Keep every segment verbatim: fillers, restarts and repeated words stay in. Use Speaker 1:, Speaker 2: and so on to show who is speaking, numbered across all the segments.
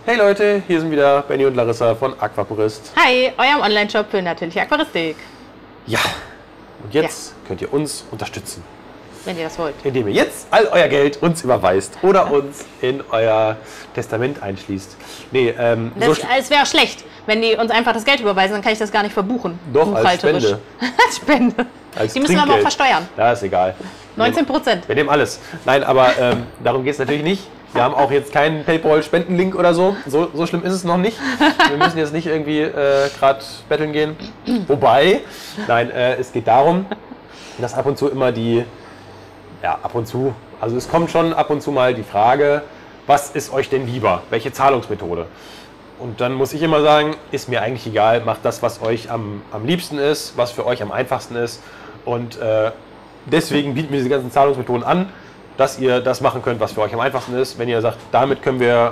Speaker 1: Hey Leute, hier sind wieder Benny und Larissa von Aquapurist.
Speaker 2: Hi, eurem Online-Shop für natürliche Aquaristik.
Speaker 1: Ja, und jetzt ja. könnt ihr uns unterstützen.
Speaker 2: Wenn ihr das wollt.
Speaker 1: Indem ihr jetzt all euer Geld uns überweist oder ja. uns in euer Testament einschließt. Nee, ähm,
Speaker 2: das,
Speaker 1: so
Speaker 2: es wäre schlecht, wenn die uns einfach das Geld überweisen, dann kann ich das gar nicht verbuchen.
Speaker 1: Doch, als Spende.
Speaker 2: als Spende.
Speaker 1: Als
Speaker 2: die müssen wir aber auch versteuern.
Speaker 1: Ja, ist egal.
Speaker 2: neunzehn Prozent.
Speaker 1: Wir nehmen alles. Nein, aber ähm, darum geht es natürlich nicht. Wir haben auch jetzt keinen PayPal-Spendenlink oder so. so. So schlimm ist es noch nicht. Wir müssen jetzt nicht irgendwie äh, gerade betteln gehen. Wobei, nein, äh, es geht darum, dass ab und zu immer die, ja, ab und zu, also es kommt schon ab und zu mal die Frage, was ist euch denn lieber? Welche Zahlungsmethode? Und dann muss ich immer sagen, ist mir eigentlich egal, macht das, was euch am, am liebsten ist, was für euch am einfachsten ist. Und äh, deswegen bieten wir diese ganzen Zahlungsmethoden an, dass ihr das machen könnt, was für euch am einfachsten ist. Wenn ihr sagt, damit können wir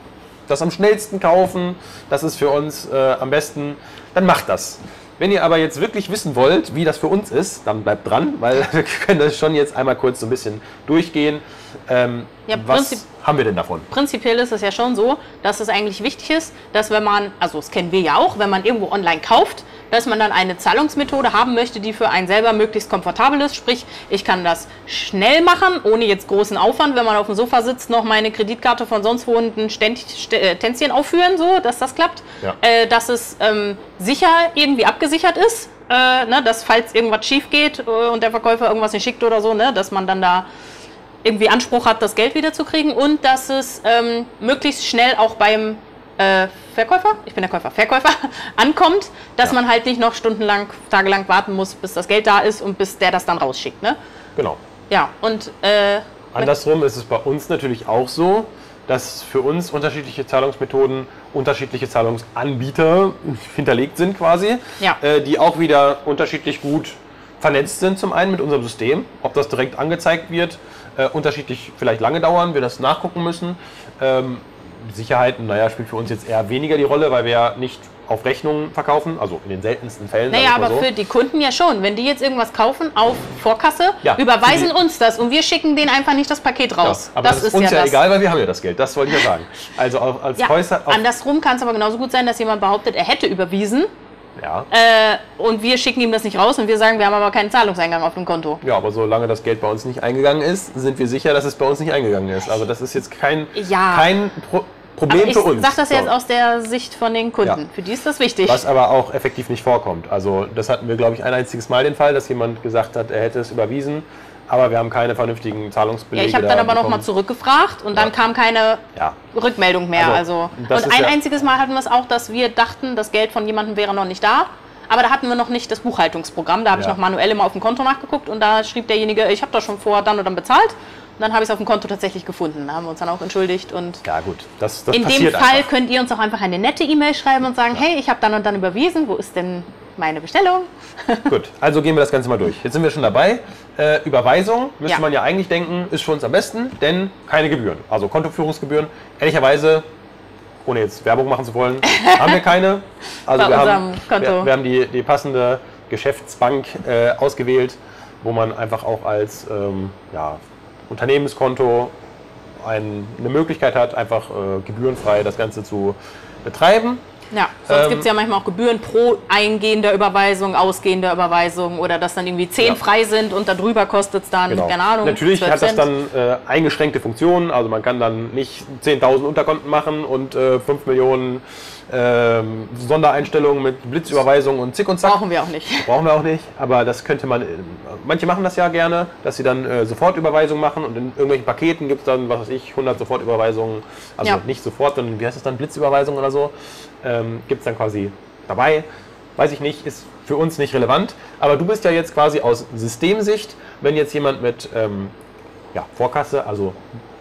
Speaker 1: das am schnellsten kaufen, das ist für uns äh, am besten, dann macht das. Wenn ihr aber jetzt wirklich wissen wollt, wie das für uns ist, dann bleibt dran, weil wir können das schon jetzt einmal kurz so ein bisschen durchgehen. Ähm,
Speaker 2: ja,
Speaker 1: was haben wir denn davon?
Speaker 2: Prinzipiell ist es ja schon so, dass es eigentlich wichtig ist, dass wenn man, also das kennen wir ja auch, wenn man irgendwo online kauft, dass man dann eine Zahlungsmethode haben möchte, die für einen selber möglichst komfortabel ist. Sprich, ich kann das schnell machen, ohne jetzt großen Aufwand, wenn man auf dem Sofa sitzt, noch meine Kreditkarte von sonst wo und ein Tänzchen aufführen, so, dass das klappt. Ja. Äh, dass es ähm, sicher irgendwie abgesichert ist, äh, ne, dass falls irgendwas schief geht äh, und der Verkäufer irgendwas nicht schickt oder so, ne, dass man dann da irgendwie Anspruch hat, das Geld wiederzukriegen und dass es ähm, möglichst schnell auch beim äh, Verkäufer, ich bin der Käufer, Verkäufer, ankommt, dass ja. man halt nicht noch stundenlang, tagelang warten muss, bis das Geld da ist und bis der das dann rausschickt. Ne?
Speaker 1: Genau.
Speaker 2: Ja, und äh,
Speaker 1: andersrum ist es bei uns natürlich auch so, dass für uns unterschiedliche Zahlungsmethoden, unterschiedliche Zahlungsanbieter hinterlegt sind quasi,
Speaker 2: ja.
Speaker 1: äh, die auch wieder unterschiedlich gut vernetzt sind zum einen mit unserem System, ob das direkt angezeigt wird, äh, unterschiedlich vielleicht lange dauern, wir das nachgucken müssen. Ähm, Sicherheit, naja, spielt für uns jetzt eher weniger die Rolle, weil wir ja nicht auf Rechnungen verkaufen, also in den seltensten Fällen.
Speaker 2: Naja, aber
Speaker 1: so.
Speaker 2: für die Kunden ja schon. Wenn die jetzt irgendwas kaufen auf Vorkasse, ja, überweisen uns das und wir schicken denen einfach nicht das Paket raus.
Speaker 1: Ja, aber das, das ist uns ja, ja egal, weil wir haben ja das Geld, das wollte ich ja sagen. Also auch als
Speaker 2: ja,
Speaker 1: Käufer...
Speaker 2: Andersrum kann es aber genauso gut sein, dass jemand behauptet, er hätte überwiesen.
Speaker 1: Ja.
Speaker 2: Äh, und wir schicken ihm das nicht raus und wir sagen, wir haben aber keinen Zahlungseingang auf dem Konto.
Speaker 1: Ja, aber solange das Geld bei uns nicht eingegangen ist, sind wir sicher, dass es bei uns nicht eingegangen ist. Also das ist jetzt kein,
Speaker 2: ja.
Speaker 1: kein Pro Problem
Speaker 2: aber
Speaker 1: für uns.
Speaker 2: Ich sage das so. jetzt aus der Sicht von den Kunden. Ja. Für die ist das wichtig.
Speaker 1: Was aber auch effektiv nicht vorkommt. Also das hatten wir, glaube ich, ein einziges Mal den Fall, dass jemand gesagt hat, er hätte es überwiesen. Aber wir haben keine vernünftigen Zahlungsbelege.
Speaker 2: Ja, ich habe dann aber nochmal zurückgefragt und ja. dann kam keine ja. Rückmeldung mehr. Also, also und ein ja einziges Mal hatten wir es auch, dass wir dachten, das Geld von jemandem wäre noch nicht da. Aber da hatten wir noch nicht das Buchhaltungsprogramm. Da habe ja. ich noch manuell immer auf dem Konto nachgeguckt und da schrieb derjenige, ich habe das schon vor dann und dann bezahlt. Und dann habe ich es auf dem Konto tatsächlich gefunden. Da haben wir uns dann auch entschuldigt. Und
Speaker 1: ja gut, das, das
Speaker 2: in
Speaker 1: passiert
Speaker 2: dem Fall
Speaker 1: einfach.
Speaker 2: Könnt ihr uns auch einfach eine nette E-Mail schreiben und sagen, ja. hey, ich habe dann und dann überwiesen. Wo ist denn meine Bestellung?
Speaker 1: Gut, also gehen wir das Ganze mal durch. Jetzt sind wir schon dabei. Äh, Überweisung, müsste ja. man ja eigentlich denken, ist für uns am besten, denn keine Gebühren. Also Kontoführungsgebühren. Ehrlicherweise, ohne jetzt Werbung machen zu wollen, haben wir keine. Also
Speaker 2: Bei
Speaker 1: wir
Speaker 2: unserem
Speaker 1: haben,
Speaker 2: Konto.
Speaker 1: Wir, wir haben die, die passende Geschäftsbank äh, ausgewählt, wo man einfach auch als ähm, ja, Unternehmenskonto ein, eine Möglichkeit hat, einfach äh, gebührenfrei das Ganze zu betreiben.
Speaker 2: Ja, sonst
Speaker 1: ähm,
Speaker 2: gibt es ja manchmal auch Gebühren pro eingehender Überweisung, ausgehender Überweisung oder dass dann irgendwie zehn ja. frei sind und darüber kostet es dann,
Speaker 1: genau.
Speaker 2: keine Ahnung,
Speaker 1: natürlich hat das dann äh, eingeschränkte Funktionen, also man kann dann nicht zehntausend Unterkonten machen und äh, fünf Millionen äh, Sondereinstellungen mit Blitzüberweisung und Zick und Zack.
Speaker 2: Brauchen wir auch nicht.
Speaker 1: Brauchen wir auch nicht, aber das könnte man, manche machen das ja gerne, dass sie dann äh, Sofortüberweisung machen und in irgendwelchen Paketen gibt es dann, was weiß ich, hundert Sofortüberweisungen, also ja. nicht sofort, sondern wie heißt das dann, Blitzüberweisung oder so. Ähm, gibt es dann quasi dabei, weiß ich nicht, ist für uns nicht relevant, aber du bist ja jetzt quasi aus Systemsicht, wenn jetzt jemand mit ähm, ja, Vorkasse, also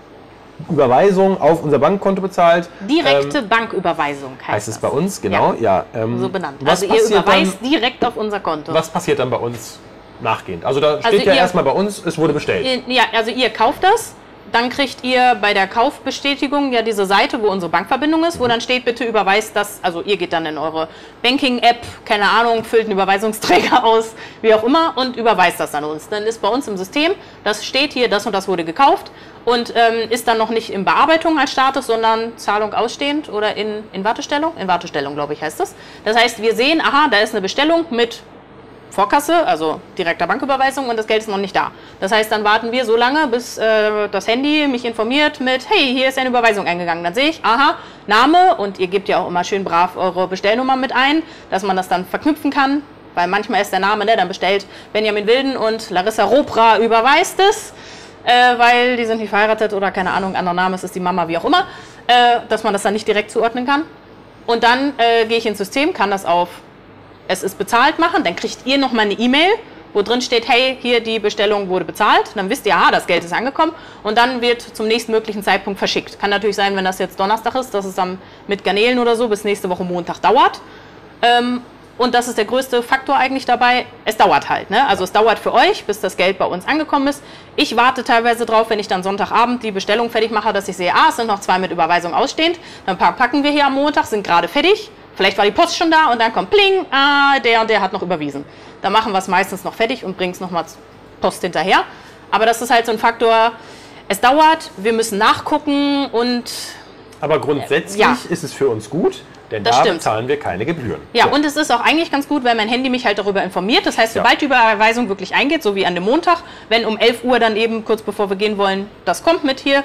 Speaker 1: Überweisung auf unser Bankkonto bezahlt.
Speaker 2: Direkte
Speaker 1: ähm,
Speaker 2: Banküberweisung heißt,
Speaker 1: heißt es
Speaker 2: das.
Speaker 1: bei uns, genau, ja. ja ähm,
Speaker 2: so benannt. Also ihr überweist dann direkt auf unser Konto.
Speaker 1: Was passiert dann bei uns nachgehend? Also da steht
Speaker 2: also
Speaker 1: ja
Speaker 2: ihr,
Speaker 1: erstmal bei uns, es wurde bestellt.
Speaker 2: Ihr, ja, also ihr kauft das. Dann kriegt ihr bei der Kaufbestätigung ja diese Seite, wo unsere Bankverbindung ist, wo dann steht, bitte überweist das, also ihr geht dann in eure Banking-App, keine Ahnung, füllt einen Überweisungsträger aus, wie auch immer, und überweist das an uns. Dann ist bei uns im System, das steht hier, das und das wurde gekauft und ähm, ist dann noch nicht in Bearbeitung als Status, sondern Zahlung ausstehend oder in, in Wartestellung? In Wartestellung, glaube ich, heißt das. Das heißt, wir sehen, aha, da ist eine Bestellung mit Vorkasse, also direkter Banküberweisung, und das Geld ist noch nicht da. Das heißt, dann warten wir so lange, bis äh, das Handy mich informiert mit, hey, hier ist eine Überweisung eingegangen. Dann sehe ich, aha, Name, und ihr gebt ja auch immer schön brav eure Bestellnummer mit ein, dass man das dann verknüpfen kann, weil manchmal ist der Name, ne, dann bestellt Benjamin Wilden und Larissa Ropra überweist es. Äh, weil die sind nicht verheiratet oder keine Ahnung, anderer Name, es ist die Mama, wie auch immer, äh, dass man das dann nicht direkt zuordnen kann. Und dann äh, gehe ich ins System, kann das auf es ist bezahlt machen, dann kriegt ihr nochmal eine E-Mail, wo drin steht, hey, hier die Bestellung wurde bezahlt, dann wisst ihr, aha, das Geld ist angekommen und dann wird zum nächstmöglichen Zeitpunkt verschickt. Kann natürlich sein, wenn das jetzt Donnerstag ist, dass es dann mit Garnelen oder so bis nächste Woche Montag dauert. Ähm, Und das ist der größte Faktor eigentlich dabei. Es dauert halt. Ne? Also es dauert für euch, bis das Geld bei uns angekommen ist. Ich warte teilweise drauf, wenn ich dann Sonntagabend die Bestellung fertig mache, dass ich sehe, ah, es sind noch zwei mit Überweisung ausstehend. Dann packen wir hier am Montag, sind gerade fertig. Vielleicht war die Post schon da und dann kommt Pling, ah, der und der hat noch überwiesen. Dann machen wir es meistens noch fertig und bringen es nochmal Post hinterher. Aber das ist halt so ein Faktor, es dauert, wir müssen nachgucken und...
Speaker 1: Aber grundsätzlich ja. ist es für uns gut. Denn
Speaker 2: das
Speaker 1: da
Speaker 2: stimmt.
Speaker 1: bezahlen wir keine Gebühren.
Speaker 2: Ja,
Speaker 1: so.
Speaker 2: Und es ist auch eigentlich ganz gut, weil mein Handy mich halt darüber informiert. Das heißt, sobald ja. die Überweisung wirklich eingeht, so wie an dem Montag, wenn um elf Uhr dann eben, kurz bevor wir gehen wollen, das kommt mit hier,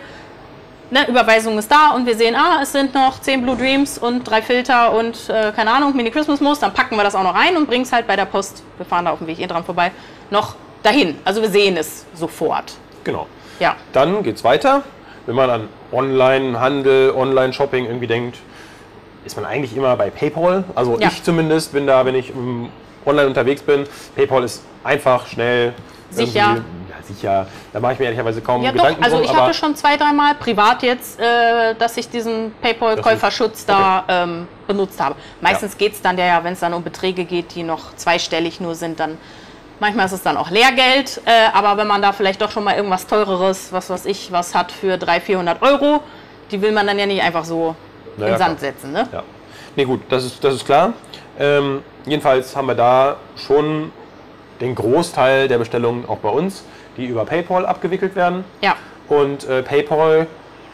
Speaker 2: ne, Überweisung ist da und wir sehen, ah, es sind noch zehn Blue Dreams und drei Filter und, äh, keine Ahnung, Mini Christmas Mousse, dann packen wir das auch noch rein und bringen es halt bei der Post, wir fahren da auf dem Weg eh dran vorbei, noch dahin. Also wir sehen es sofort.
Speaker 1: Genau.
Speaker 2: Ja.
Speaker 1: Dann geht es weiter. Wenn man an Online-Handel, Online-Shopping irgendwie denkt, ist man eigentlich immer bei PayPal. Also ja. ich zumindest bin da, wenn ich um, online unterwegs bin. PayPal ist einfach, schnell,
Speaker 2: sicher.
Speaker 1: Ja, sicher. Da mache ich mir ehrlicherweise kaum
Speaker 2: ja,
Speaker 1: Gedanken
Speaker 2: doch. Also
Speaker 1: drum,
Speaker 2: ich hatte schon zwei, dreimal privat jetzt, äh, dass ich diesen PayPal-Käuferschutz da okay. ähm, benutzt habe. Meistens ja. geht es dann ja, wenn es dann um Beträge geht, die noch zweistellig nur sind, dann manchmal ist es dann auch Lehrgeld. Äh, aber wenn man da vielleicht doch schon mal irgendwas Teureres, was weiß ich, was hat für dreihundert, vierhundert Euro, die will man dann ja nicht einfach so
Speaker 1: naja,
Speaker 2: in Sand
Speaker 1: klar.
Speaker 2: setzen. Ne?
Speaker 1: Ja. Nee, gut, das ist, das ist klar. Ähm, jedenfalls haben wir da schon den Großteil der Bestellungen auch bei uns, die über PayPal abgewickelt werden.
Speaker 2: Ja.
Speaker 1: Und äh, PayPal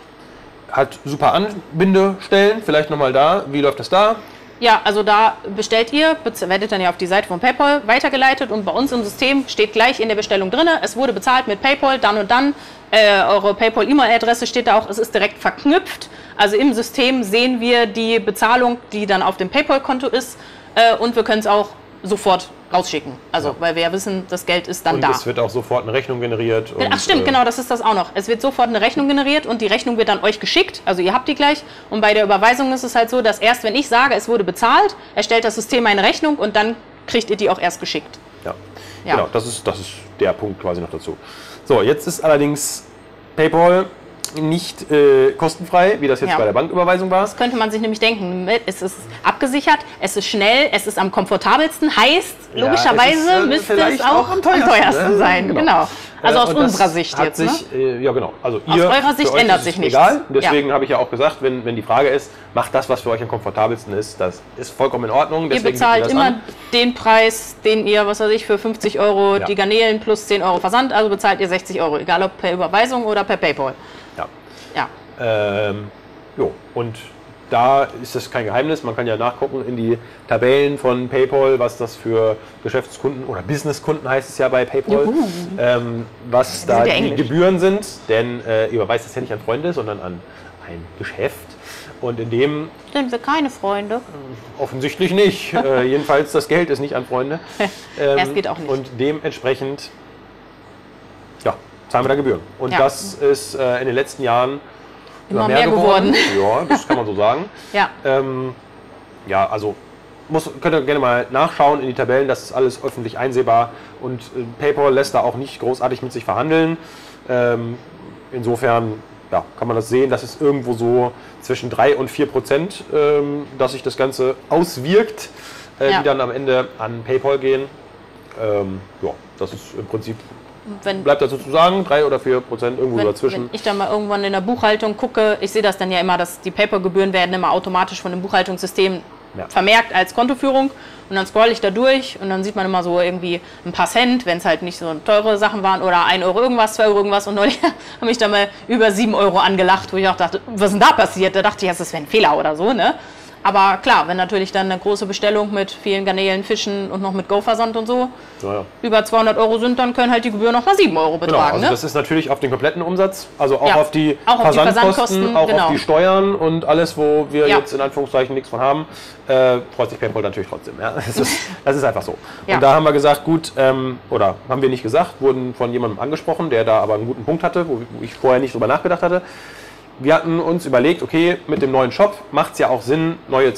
Speaker 1: hat super Anbindestellen. Vielleicht nochmal da. Wie läuft das da?
Speaker 2: Ja, also da bestellt ihr, werdet dann ja auf die Seite von PayPal weitergeleitet und bei uns im System steht gleich in der Bestellung drin, es wurde bezahlt mit PayPal, dann und dann. Äh, eure PayPal-E-Mail-Adresse steht da auch, es ist direkt verknüpft. Also im System sehen wir die Bezahlung, die dann auf dem PayPal-Konto ist äh, und wir können es auch sofort rausschicken. Also, ja. weil wir ja wissen, das Geld ist dann
Speaker 1: und
Speaker 2: da.
Speaker 1: Und es wird auch sofort eine Rechnung generiert.
Speaker 2: Ach
Speaker 1: und,
Speaker 2: stimmt,
Speaker 1: äh,
Speaker 2: genau, das ist das auch noch. Es wird sofort eine Rechnung generiert und die Rechnung wird dann euch geschickt. Also ihr habt die gleich. Und bei der Überweisung ist es halt so, dass erst wenn ich sage, es wurde bezahlt, erstellt das System eine Rechnung und dann kriegt ihr die auch erst geschickt.
Speaker 1: Ja,
Speaker 2: ja.
Speaker 1: genau, das ist, das ist der Punkt quasi noch dazu. So, jetzt ist allerdings PayPal nicht äh, kostenfrei, wie das jetzt ja. bei der Banküberweisung war.
Speaker 2: Das könnte man sich nämlich denken. Es ist abgesichert, es ist schnell, es ist am komfortabelsten, heißt, ja, logischerweise es ist, äh, müsste es auch, auch am teuersten, am teuersten ne? sein. Genau. genau. Also äh, aus unserer Sicht jetzt. Sich,
Speaker 1: ne? äh, ja, genau. Also
Speaker 2: aus
Speaker 1: ihr,
Speaker 2: eurer Sicht ändert sich nichts.
Speaker 1: Egal. Deswegen ja. habe ich ja auch gesagt, wenn, wenn die Frage ist, macht das, was für euch am komfortabelsten ist, das ist vollkommen in Ordnung.
Speaker 2: Deswegen ihr bezahlt immer an. den Preis, den ihr, was weiß ich, für fünfzig Euro
Speaker 1: ja.
Speaker 2: die Garnelen plus zehn Euro Versand, also bezahlt ihr sechzig Euro, egal ob per Überweisung oder per PayPal.
Speaker 1: Ja.
Speaker 2: Ja.
Speaker 1: Ähm, jo, und da ist das kein Geheimnis. Man kann ja nachgucken in die Tabellen von PayPal, was das für Geschäftskunden oder Businesskunden heißt es ja bei PayPal, ähm, was da die Englisch. Gebühren sind. Denn äh, ihr überweist das ja nicht an Freunde, sondern an ein Geschäft. Und in dem...
Speaker 2: Sind wir keine Freunde?
Speaker 1: Äh, offensichtlich nicht. äh, jedenfalls das Geld ist nicht an Freunde.
Speaker 2: Ähm, das geht auch nicht.
Speaker 1: Und dementsprechend ja, zahlen wir da Gebühren. Und ja. das ist äh, in den letzten Jahren
Speaker 2: immer mehr, mehr geworden.
Speaker 1: geworden. Ja, das kann man so sagen.
Speaker 2: ja.
Speaker 1: Ähm, ja, also muss, könnt ihr gerne mal nachschauen in die Tabellen, das ist alles öffentlich einsehbar und äh, PayPal lässt da auch nicht großartig mit sich verhandeln. Ähm, insofern ja, kann man das sehen, das ist irgendwo so zwischen drei und vier Prozent, ähm, dass sich das Ganze auswirkt, äh, ja. die dann am Ende an PayPal gehen. Ähm, ja, das ist im Prinzip... Wenn, bleibt dazu zu sagen, drei oder vier Prozent irgendwo
Speaker 2: wenn,
Speaker 1: dazwischen.
Speaker 2: Wenn ich dann mal irgendwann in der Buchhaltung gucke, ich sehe das dann ja immer, dass die PayPal-Gebühren werden immer automatisch von dem Buchhaltungssystem
Speaker 1: Ja.
Speaker 2: vermerkt als Kontoführung. Und dann scroll ich da durch und dann sieht man immer so irgendwie ein paar Cent, wenn es halt nicht so teure Sachen waren oder ein Euro irgendwas, zwei Euro irgendwas. Und neulich habe ich da mal über sieben Euro angelacht, wo ich auch dachte, was ist denn da passiert? Da dachte ich, das wäre ein Fehler oder so, ne? Aber klar, wenn natürlich dann eine große Bestellung mit vielen Garnelen, Fischen und noch mit Go-Versand und so
Speaker 1: ja, ja.
Speaker 2: über zweihundert Euro sind, dann können halt die Gebühren noch mal sieben Euro betragen.
Speaker 1: Genau, also
Speaker 2: ne?
Speaker 1: das ist natürlich auf den kompletten Umsatz, also auch
Speaker 2: Ja,
Speaker 1: auf die
Speaker 2: auch auf die
Speaker 1: Versandkosten,
Speaker 2: Versandkosten,
Speaker 1: auch
Speaker 2: genau.
Speaker 1: auf die Steuern und alles, wo wir
Speaker 2: Ja.
Speaker 1: jetzt in Anführungszeichen nichts von haben, äh, freut sich PayPal natürlich trotzdem. Ja? Das, ist, das ist einfach so.
Speaker 2: Ja.
Speaker 1: Und da haben wir gesagt, gut, ähm, oder haben wir nicht gesagt, wurden von jemandem angesprochen, der da aber einen guten Punkt hatte, wo, wo ich vorher nicht drüber nachgedacht hatte. Wir hatten uns überlegt, okay, mit dem neuen Shop macht es ja auch Sinn, neue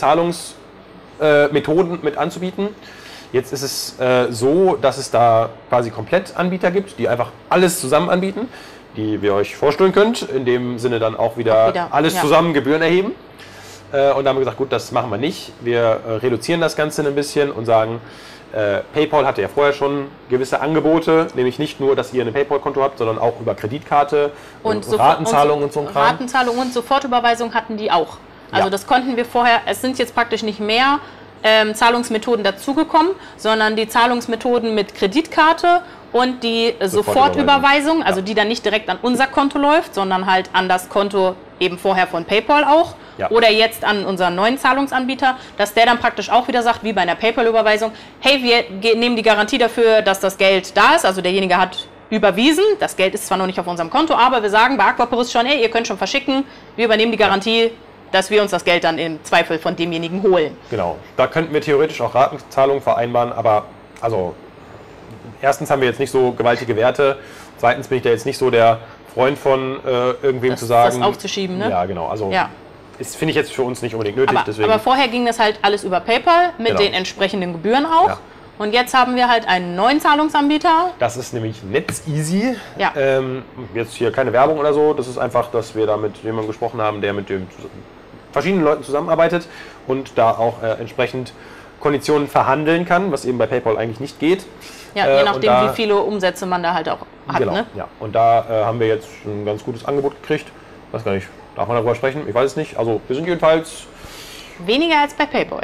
Speaker 1: Zahlungsmethoden mit anzubieten. Jetzt ist es äh, so, dass es da quasi Komplettanbieter gibt, die einfach alles zusammen anbieten, die wir euch vorstellen könnt, in dem Sinne dann auch wieder,
Speaker 2: Auch wieder,
Speaker 1: alles
Speaker 2: ja.
Speaker 1: zusammen Gebühren erheben. Äh, und da haben wir gesagt, gut, das machen wir nicht. Wir äh, reduzieren das Ganze ein bisschen und sagen, äh, PayPal hatte ja vorher schon gewisse Angebote, nämlich nicht nur, dass ihr ein PayPal-Konto habt, sondern auch über Kreditkarte und,
Speaker 2: Und so-
Speaker 1: Ratenzahlung
Speaker 2: und so,
Speaker 1: und so ein Kram.
Speaker 2: Ratenzahlung und Sofortüberweisung hatten die auch. Also
Speaker 1: Ja.
Speaker 2: das konnten wir vorher, es sind jetzt praktisch nicht mehr ähm, Zahlungsmethoden dazugekommen, sondern die Zahlungsmethoden mit Kreditkarte und die äh, Sofortüberweisung, also die dann nicht direkt an unser Konto läuft, sondern halt an das Konto eben vorher von PayPal auch.
Speaker 1: Ja.
Speaker 2: Oder jetzt an unseren neuen Zahlungsanbieter, dass der dann praktisch auch wieder sagt, wie bei einer PayPal-Überweisung, hey, wir ge- nehmen die Garantie dafür, dass das Geld da ist, also derjenige hat überwiesen, das Geld ist zwar noch nicht auf unserem Konto, aber wir sagen bei Aquaporis schon, hey, ihr könnt schon verschicken, wir übernehmen die Garantie, dass wir uns das Geld dann im Zweifel von demjenigen holen.
Speaker 1: Genau, da könnten wir theoretisch auch Ratenzahlungen vereinbaren, aber also erstens haben wir jetzt nicht so gewaltige Werte, zweitens bin ich da jetzt nicht so der Freund von äh, irgendwem
Speaker 2: Das-
Speaker 1: zu sagen.
Speaker 2: das aufzuschieben, ne?
Speaker 1: Ja, genau, also
Speaker 2: Ja.
Speaker 1: ist, finde ich jetzt für uns nicht unbedingt nötig,
Speaker 2: Aber,
Speaker 1: deswegen.
Speaker 2: aber vorher ging das halt alles über PayPal mit
Speaker 1: Genau.
Speaker 2: den entsprechenden Gebühren auch.
Speaker 1: Ja.
Speaker 2: Und jetzt haben wir halt einen neuen Zahlungsanbieter.
Speaker 1: Das ist nämlich NetEasy.
Speaker 2: Ja.
Speaker 1: Ähm, jetzt hier keine Werbung oder so. Das ist einfach, dass wir da mit jemandem gesprochen haben, der mit den verschiedenen Leuten zusammenarbeitet und da auch äh, entsprechend Konditionen verhandeln kann, was eben bei PayPal eigentlich nicht geht.
Speaker 2: Ja,
Speaker 1: Äh,
Speaker 2: je
Speaker 1: und
Speaker 2: nachdem,
Speaker 1: da-
Speaker 2: wie viele Umsätze man da halt auch hat.
Speaker 1: Genau,
Speaker 2: Ne?
Speaker 1: ja. Und da äh, haben wir jetzt ein ganz gutes Angebot gekriegt. Weiß gar nicht, darf man darüber sprechen? Ich weiß es nicht. Also wir sind jedenfalls,
Speaker 2: Weniger als bei PayPal.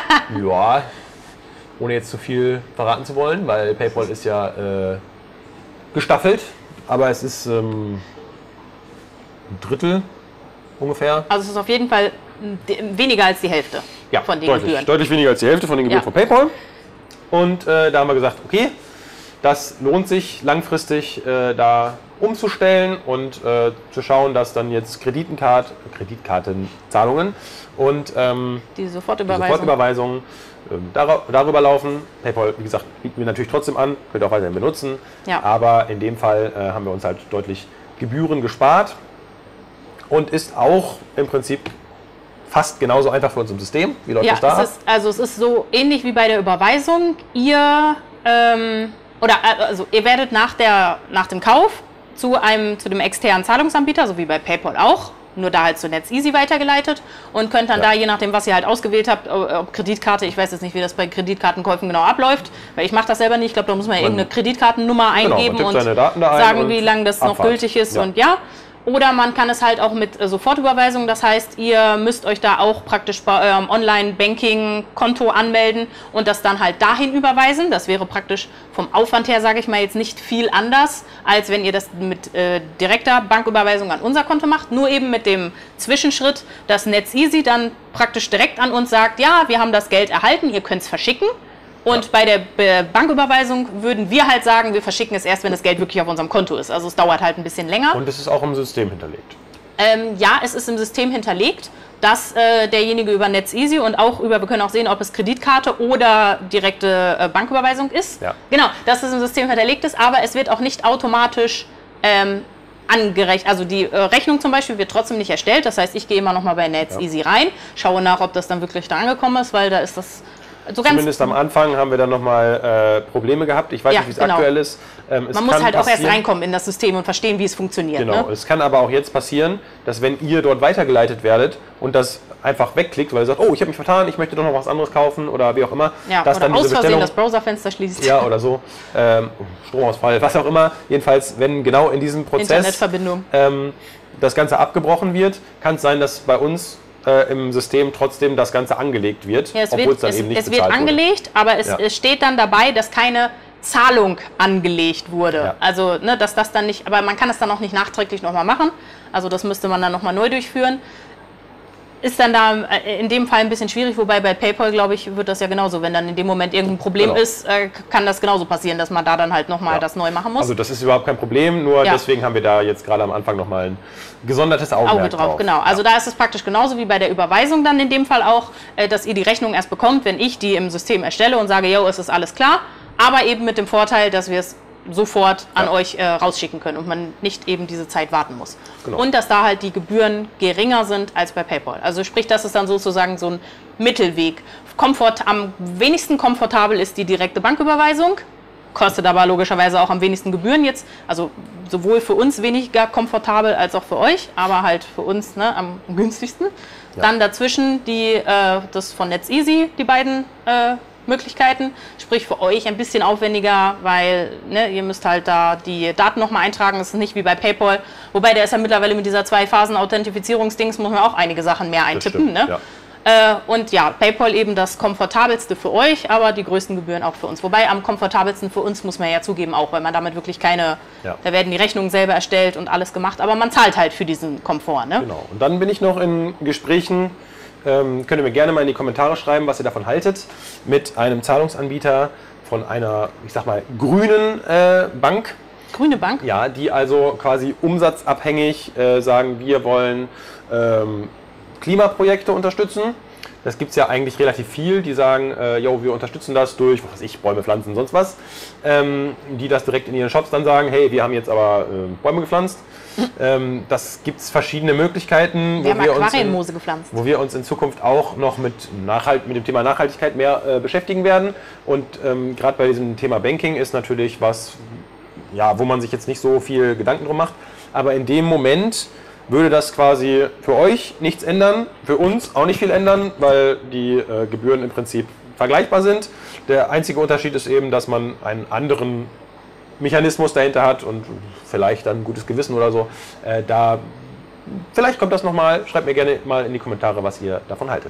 Speaker 1: ja, ohne jetzt zu viel verraten zu wollen, weil PayPal ist ja äh, gestaffelt, aber es ist ähm, ein Drittel ungefähr.
Speaker 2: Also es ist auf jeden Fall de- weniger als die Hälfte
Speaker 1: Ja,
Speaker 2: von den
Speaker 1: deutlich,
Speaker 2: Gebühren.
Speaker 1: deutlich weniger als die Hälfte von den Gebühren
Speaker 2: Ja.
Speaker 1: von PayPal. Und äh, da haben wir gesagt, okay, das lohnt sich langfristig äh, da umzustellen und äh, zu schauen, dass dann jetzt Kreditenkart, Kreditkartenzahlungen und ähm,
Speaker 2: Die
Speaker 1: die
Speaker 2: Sofortüberweisung.
Speaker 1: Sofortüberweisungen ähm, dar darüber laufen. PayPal, wie gesagt, bieten wir natürlich trotzdem an, könnt ihr auch weiterhin benutzen.
Speaker 2: Ja.
Speaker 1: Aber in dem Fall äh, haben wir uns halt deutlich Gebühren gespart und ist auch im Prinzip fast genauso einfach für uns im System. Wie läuft
Speaker 2: Ja,
Speaker 1: das da?
Speaker 2: es ist, also es ist so ähnlich wie bei der Überweisung. Ihr ähm, oder äh, also ihr werdet nach der nach dem Kauf zu einem zu dem externen Zahlungsanbieter, so wie bei PayPal auch, nur da halt zu NetEasy weitergeleitet und könnt dann
Speaker 1: Ja.
Speaker 2: da, je nachdem, was ihr halt ausgewählt habt, ob Kreditkarte, ich weiß jetzt nicht, wie das bei Kreditkartenkäufen genau abläuft, weil ich mache das selber nicht. Ich glaube, da muss man ja
Speaker 1: Man-
Speaker 2: irgendeine Kreditkartennummer
Speaker 1: Genau, man
Speaker 2: eingeben
Speaker 1: tippt
Speaker 2: und
Speaker 1: seine Daten da ein
Speaker 2: sagen,
Speaker 1: und
Speaker 2: wie lange das noch
Speaker 1: Abfahrt.
Speaker 2: gültig ist
Speaker 1: Ja.
Speaker 2: und ja. Oder man kann es halt auch mit äh, Sofortüberweisung, das heißt, ihr müsst euch da auch praktisch bei eurem Online-Banking-Konto anmelden und das dann halt dahin überweisen. Das wäre praktisch vom Aufwand her, sage ich mal, jetzt nicht viel anders, als wenn ihr das mit äh, direkter Banküberweisung an unser Konto macht. Nur eben mit dem Zwischenschritt, dass NetEasy dann praktisch direkt an uns sagt, ja, wir haben das Geld erhalten, ihr könnt es verschicken. Und
Speaker 1: Ja.
Speaker 2: bei der Be- Banküberweisung würden wir halt sagen, wir verschicken es erst, wenn das Geld wirklich auf unserem Konto ist. Also es dauert halt ein bisschen länger.
Speaker 1: Und es ist auch im System hinterlegt.
Speaker 2: Ähm, ja, es ist im System hinterlegt, dass äh, derjenige über NetEasy und auch über, wir können auch sehen, ob es Kreditkarte oder direkte äh, Banküberweisung ist.
Speaker 1: Ja.
Speaker 2: Genau, dass es im System hinterlegt ist, aber es wird auch nicht automatisch ähm, angerechnet. Also die äh, Rechnung zum Beispiel wird trotzdem nicht erstellt. Das heißt, ich gehe immer noch mal bei NetEasy rein, schaue nach, ob das dann wirklich da angekommen ist, weil da ist das so ganz...
Speaker 1: Zumindest am Anfang haben wir dann nochmal äh, Probleme gehabt. Ich weiß
Speaker 2: Ja,
Speaker 1: nicht, wie es
Speaker 2: genau.
Speaker 1: aktuell ist. Ähm, es
Speaker 2: Man muss
Speaker 1: kann
Speaker 2: halt auch erst
Speaker 1: passieren-
Speaker 2: reinkommen in das System und verstehen, wie es funktioniert.
Speaker 1: Genau,
Speaker 2: Ne?
Speaker 1: es kann aber auch jetzt passieren, dass wenn ihr dort weitergeleitet werdet und das einfach wegklickt, weil ihr sagt, oh, ich habe mich vertan, ich möchte doch noch was anderes kaufen oder wie auch immer,
Speaker 2: Ja,
Speaker 1: dass
Speaker 2: oder
Speaker 1: dann
Speaker 2: aus
Speaker 1: diese
Speaker 2: Versehen
Speaker 1: Bestellung,
Speaker 2: das Browserfenster schließt.
Speaker 1: ja oder so, ähm, Stromausfall, was auch immer, jedenfalls, wenn genau in diesem Prozess
Speaker 2: Internetverbindung.
Speaker 1: ähm, das Ganze abgebrochen wird, kann es sein, dass bei uns äh, im System trotzdem das Ganze angelegt wird,
Speaker 2: ja, es
Speaker 1: obwohl
Speaker 2: wird,
Speaker 1: es dann
Speaker 2: es,
Speaker 1: eben nicht
Speaker 2: es
Speaker 1: bezahlt
Speaker 2: wird angelegt,
Speaker 1: wurde.
Speaker 2: aber es,
Speaker 1: Ja.
Speaker 2: es steht dann dabei, dass keine Zahlung angelegt wurde.
Speaker 1: Ja.
Speaker 2: Also, ne, dass das dann nicht, aber man kann es dann auch nicht nachträglich nochmal machen. Also das müsste man dann nochmal neu durchführen. Ist dann da in dem Fall ein bisschen schwierig, wobei bei PayPal, glaube ich, wird das ja genauso. Wenn dann in dem Moment irgendein Problem
Speaker 1: Genau.
Speaker 2: ist, äh, kann das genauso passieren, dass man da dann halt nochmal
Speaker 1: Ja.
Speaker 2: das neu machen muss.
Speaker 1: Also das ist überhaupt kein Problem, nur
Speaker 2: Ja.
Speaker 1: deswegen haben wir da jetzt gerade am Anfang nochmal ein gesondertes Augenmerk
Speaker 2: Auge drauf,
Speaker 1: drauf.
Speaker 2: genau. Also
Speaker 1: ja.
Speaker 2: da ist es praktisch genauso wie bei der Überweisung dann in dem Fall auch, äh, dass ihr die Rechnung erst bekommt, wenn ich die im System erstelle und sage, jo, es ist alles klar, aber eben mit dem Vorteil, dass wir es sofort an
Speaker 1: Ja.
Speaker 2: euch äh, rausschicken können und man nicht eben diese Zeit warten muss.
Speaker 1: Genau.
Speaker 2: Und dass da halt die Gebühren geringer sind als bei PayPal. Also sprich, das ist dann sozusagen so ein Mittelweg. Komfort, am wenigsten komfortabel ist die direkte Banküberweisung, kostet aber logischerweise auch am wenigsten Gebühren jetzt, also sowohl für uns weniger komfortabel als auch für euch, aber halt für uns, ne, am günstigsten.
Speaker 1: Ja.
Speaker 2: Dann dazwischen die, äh, das von NetEasy, die beiden äh, Möglichkeiten, sprich für euch ein bisschen aufwendiger, weil ne, ihr müsst halt da die Daten nochmal eintragen, das ist nicht wie bei PayPal, wobei der ist ja mittlerweile mit dieser Zwei-Phasen-Authentifizierungsdings, muss man auch einige Sachen mehr eintippen.
Speaker 1: stimmt,
Speaker 2: Ne? Äh, und ja, PayPal eben das komfortabelste für euch, aber die größten Gebühren auch für uns. Wobei am komfortabelsten für uns, muss man ja zugeben, auch, weil man damit wirklich keine,
Speaker 1: Ja.
Speaker 2: da werden die Rechnungen selber erstellt und alles gemacht, aber man zahlt halt für diesen Komfort. Ne?
Speaker 1: Genau. Und dann bin ich noch in Gesprächen, ähm, könnt ihr mir gerne mal in die Kommentare schreiben, was ihr davon haltet, mit einem Zahlungsanbieter von einer, ich sag mal, grünen äh, Bank.
Speaker 2: Grüne Bank?
Speaker 1: Ja, die also quasi umsatzabhängig äh, sagen, wir wollen ähm, Klimaprojekte unterstützen. Das gibt es ja eigentlich relativ viel, die sagen, äh, yo, wir unterstützen das durch, was weiß ich, Bäume pflanzen, sonst was. Ähm, die das direkt in ihren Shops dann sagen, hey, wir haben jetzt aber äh, Bäume gepflanzt. Ähm, das gibt es verschiedene Möglichkeiten,
Speaker 2: Wir haben
Speaker 1: wo, wir uns in,
Speaker 2: Aquarienmoose gepflanzt.
Speaker 1: wo wir uns in Zukunft auch noch mit, Nachhalt, mit dem Thema Nachhaltigkeit mehr äh, beschäftigen werden. Und ähm, gerade bei diesem Thema Banking ist natürlich was, ja, wo man sich jetzt nicht so viel Gedanken drum macht. Aber in dem Moment würde das quasi für euch nichts ändern, für uns auch nicht viel ändern, weil die äh, Gebühren im Prinzip vergleichbar sind. Der einzige Unterschied ist eben, dass man einen anderen Mechanismus dahinter hat und vielleicht dann ein gutes Gewissen oder so. Äh, da, vielleicht kommt das nochmal. Schreibt mir gerne mal in die Kommentare, was ihr davon haltet.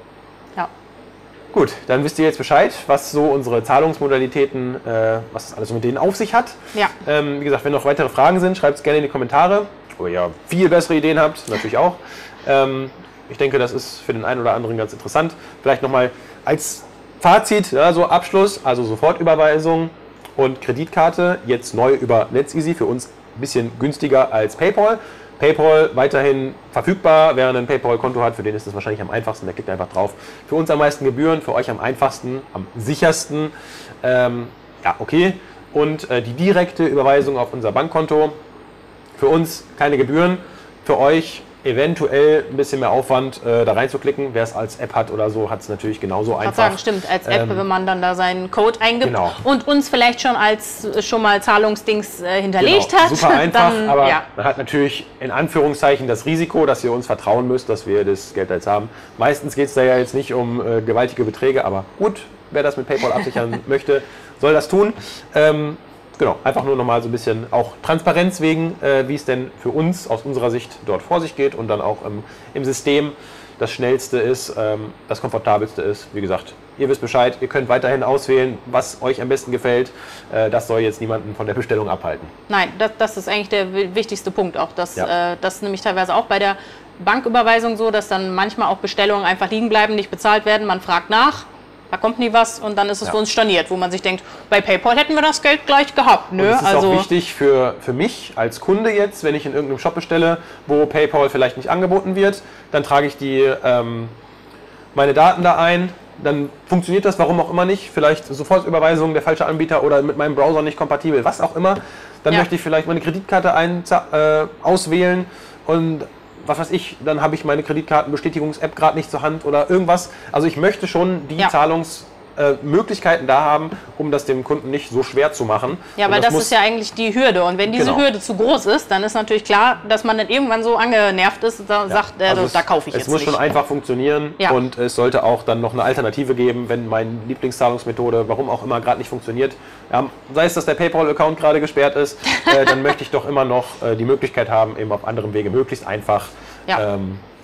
Speaker 2: Ja.
Speaker 1: Gut, dann wisst ihr jetzt Bescheid, was so unsere Zahlungsmodalitäten, äh, was das alles mit denen auf sich hat.
Speaker 2: Ja.
Speaker 1: Ähm, wie gesagt, wenn noch weitere Fragen sind, schreibt es gerne in die Kommentare. Oder ihr viel bessere Ideen habt, natürlich auch. Ähm, ich denke, das ist für den einen oder anderen ganz interessant. Vielleicht nochmal als Fazit, ja, so Abschluss, also Sofortüberweisung und Kreditkarte, jetzt neu über NetEasy, für uns ein bisschen günstiger als PayPal. PayPal weiterhin verfügbar, wer ein PayPal-Konto hat, für den ist das wahrscheinlich am einfachsten, der klickt einfach drauf. Für uns am meisten Gebühren, für euch am einfachsten, am sichersten. Ähm, ja, okay. Und äh, die direkte Überweisung auf unser Bankkonto, für uns keine Gebühren, für euch eventuell ein bisschen mehr Aufwand, äh, da reinzuklicken. Wer es als App hat oder so, hat es natürlich genauso
Speaker 2: Ich
Speaker 1: einfach.
Speaker 2: sagen, stimmt, als App,
Speaker 1: Ähm,
Speaker 2: wenn man dann da seinen Code eingibt
Speaker 1: genau.
Speaker 2: und uns vielleicht schon als schon mal Zahlungsdings äh, hinterlegt
Speaker 1: Genau,
Speaker 2: hat.
Speaker 1: super einfach,
Speaker 2: dann,
Speaker 1: aber
Speaker 2: ja.
Speaker 1: man hat natürlich in Anführungszeichen das Risiko, dass ihr uns vertrauen müsst, dass wir das Geld jetzt haben. Meistens geht es da ja jetzt nicht um äh, gewaltige Beträge, aber gut, wer das mit PayPal absichern möchte, soll das tun. Ähm, genau, einfach nur nochmal so ein bisschen auch Transparenz wegen, äh, wie es denn für uns aus unserer Sicht dort vor sich geht und dann auch ähm, im System das Schnellste ist, ähm, das Komfortabelste ist. Wie gesagt, ihr wisst Bescheid, ihr könnt weiterhin auswählen, was euch am besten gefällt. Äh, das soll jetzt niemanden von der Bestellung abhalten.
Speaker 2: Nein, das, das ist eigentlich der wi- wichtigste Punkt auch. Dass,
Speaker 1: Ja.
Speaker 2: äh, das ist nämlich teilweise auch bei der Banküberweisung so, dass dann manchmal auch Bestellungen einfach liegen bleiben, nicht bezahlt werden. Man fragt nach, da kommt nie was und dann ist es
Speaker 1: Ja.
Speaker 2: für uns storniert, wo man sich denkt, bei PayPal hätten wir das Geld gleich gehabt. Nö,
Speaker 1: Und es ist
Speaker 2: also
Speaker 1: auch wichtig für, für mich als Kunde jetzt, wenn ich in irgendeinem Shop bestelle, wo PayPal vielleicht nicht angeboten wird, dann trage ich die, ähm, meine Daten da ein, dann funktioniert das, warum auch immer nicht, vielleicht Sofortüberweisung, der falsche Anbieter oder mit meinem Browser nicht kompatibel, was auch immer, dann
Speaker 2: Ja.
Speaker 1: möchte ich vielleicht meine Kreditkarte ein, äh, auswählen und was weiß ich, dann habe ich meine Kreditkartenbestätigungs-App gerade nicht zur Hand oder irgendwas. Also ich möchte schon die
Speaker 2: Ja.
Speaker 1: Zahlungsmöglichkeiten da haben, um das dem Kunden nicht so schwer zu machen.
Speaker 2: Ja,
Speaker 1: Und
Speaker 2: weil das,
Speaker 1: muss-
Speaker 2: ist ja eigentlich die Hürde. Und wenn diese
Speaker 1: Genau.
Speaker 2: Hürde zu groß ist, dann ist natürlich klar, dass man dann irgendwann so angenervt ist und da sagt, äh,
Speaker 1: Also
Speaker 2: da,
Speaker 1: es,
Speaker 2: da kaufe ich
Speaker 1: es
Speaker 2: jetzt
Speaker 1: muss
Speaker 2: nicht.
Speaker 1: schon einfach funktionieren
Speaker 2: Ja.
Speaker 1: und es sollte auch dann noch eine Alternative geben, wenn meine Lieblingszahlungsmethode, warum auch immer, gerade nicht funktioniert. Ja, sei es, dass der PayPal-Account gerade gesperrt ist, äh, dann möchte ich doch immer noch äh, die Möglichkeit haben, eben auf anderem Wege möglichst einfach
Speaker 2: Ja.
Speaker 1: ähm,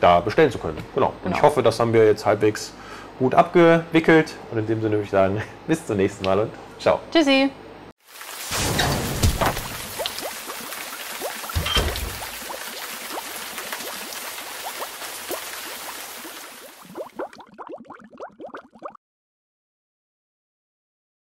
Speaker 1: da bestellen zu können. Genau. Und
Speaker 2: Genau.
Speaker 1: ich hoffe, das haben wir jetzt halbwegs gut abgewickelt. Und in dem Sinne würde ich sagen, bis zum nächsten Mal und ciao.
Speaker 2: Tschüssi.